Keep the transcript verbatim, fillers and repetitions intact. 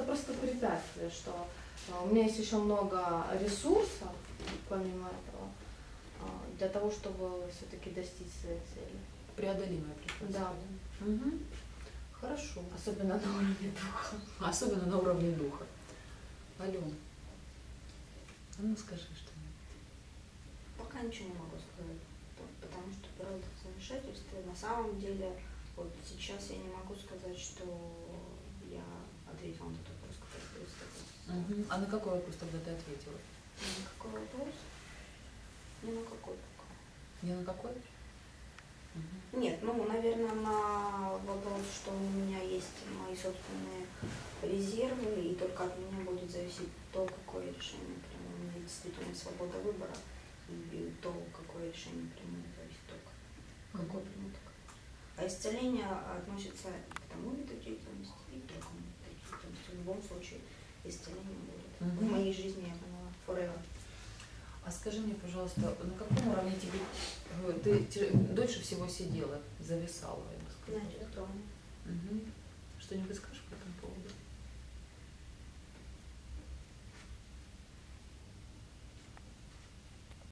просто препятствие, что у меня есть еще много ресурсов, помимо этого, для того, чтобы все-таки достичь своей цели. Преодолимое препятствие. Да. Угу. Хорошо. Особенно на уровне духа. Особенно на уровне духа. Алён, а ну скажи что-нибудь. Пока ничего не могу сказать, потому что правда в замешательстве. На самом деле, вот сейчас я не могу сказать, что я ответила на тот вопрос, который ты задал. Угу. А на какой вопрос тогда ты ответила? На какой вопрос? Не на какой пока. Не на какой? Угу. Нет, ну, наверное, на вопрос, что у меня есть мои собственные резервы, и только от меня будет зависеть то, какое решение приму. У меня действительно свобода выбора, и то, какое решение приму, зависит только. Какое приму, так. А исцеление относится к тому виду деятельности, и к другому виду деятельности. В любом случае, исцеление будет. Угу. В моей жизни я поняла forever. А скажи мне, пожалуйста, на каком уровне тебе ты, ты дольше всего сидела, зависала, я бы сказала? На электроне. Угу. Что-нибудь скажешь по этому поводу?